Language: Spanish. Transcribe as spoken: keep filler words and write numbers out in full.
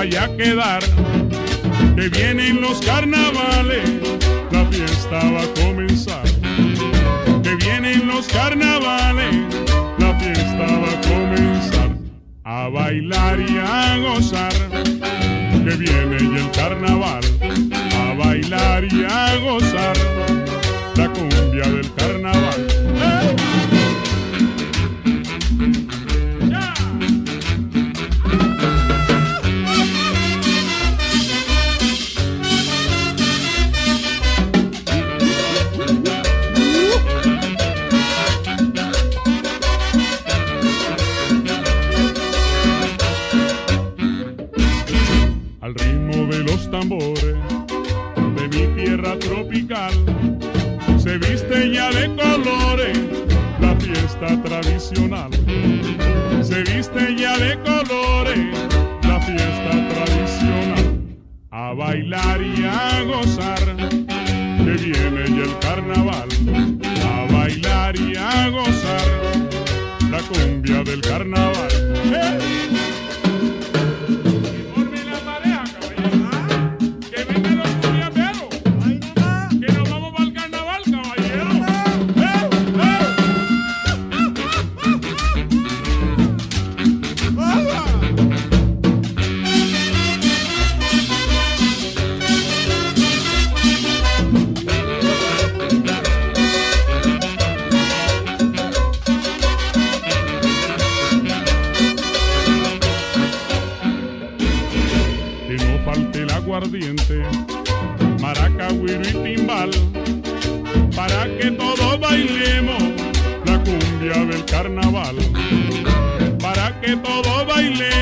vaya a quedar, que vienen los carnavales, la fiesta va a comenzar. Que vienen los carnavales, la fiesta va a comenzar. A bailar y a gozar, que viene ya el carnaval. A bailar y a gozar, la cumbia del carnaval. ¡Eh! ¡Ya! Al ritmo de los tambores de mi tierra tropical, se viste ya de colores la fiesta tradicional. Se viste ya de colores la fiesta tradicional. A bailar y a gozar, que viene ya el carnaval. A bailar y a gozar, la cumbia del carnaval. ¡Eh! Aguardiente, maraca, güiro y timbal, para que todos bailemos la cumbia del carnaval, para que todos bailemos